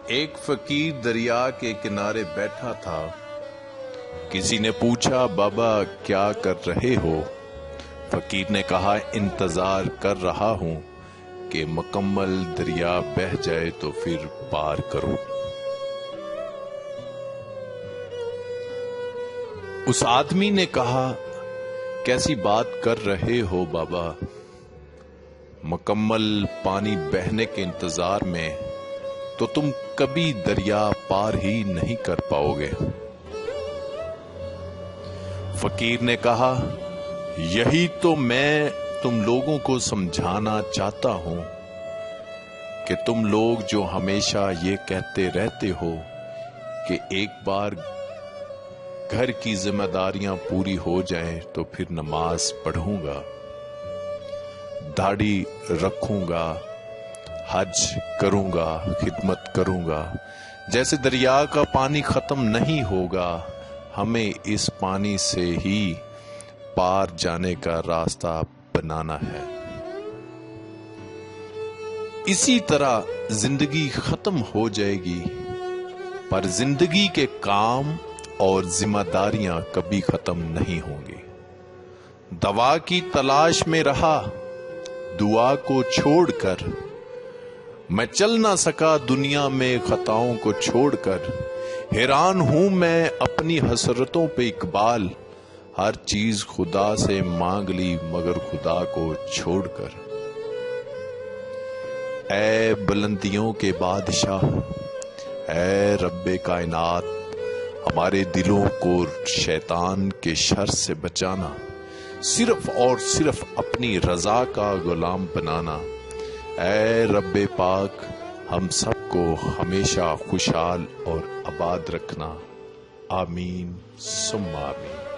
ایک فقیر دریا کے کنارے بیٹھا تھا. کسی نے پوچھا بابا کیا کر رہے ہو؟ فقیر نے کہا انتظار کر رہا ہوں کہ مکمل دریا بہہ جائے تو پھر پار کروں. اس آدمی نے کہا کیسی بات کر رہے ہو بابا؟ مکمل پانی بہنے کے انتظار میں تو تم کبھی دریا پار ہی نہیں کر پاؤ گے. فقیر نے کہا یہی تو میں تم لوگوں کو سمجھانا چاہتا ہوں کہ تم لوگ جو ہمیشہ یہ کہتے رہتے ہو کہ ایک بار گھر کی ذمہ داریاں پوری ہو جائیں تو پھر نماز پڑھوں گا، داڑھی رکھوں گا، حج کروں گا، خدمت کروں گا، جیسے دریا کا پانی ختم نہیں ہوگا ہمیں اس پانی سے ہی پار جانے کا راستہ بنانا ہے. اسی طرح زندگی ختم ہو جائے گی پر زندگی کے کام اور ذمہ داریاں کبھی ختم نہیں ہوں گی. دوا کی تلاش میں رہا دعا کو چھوڑ کر، میں چل نہ سکا دنیا میں خطاؤں کو چھوڑ کر. حیران ہوں میں اپنی حسرتوں پہ اقبال، ہر چیز خدا سے مانگ لی مگر خدا کو چھوڑ کر. اے بلندیوں کے بادشاہ، اے رب کائنات، ہمارے دلوں کو شیطان کے شر سے بچانا، صرف اور صرف اپنی رضا کا غلام بنانا. اے رب پاک، ہم سب کو ہمیشہ خوشحال اور آباد رکھنا. آمین ثم آمین.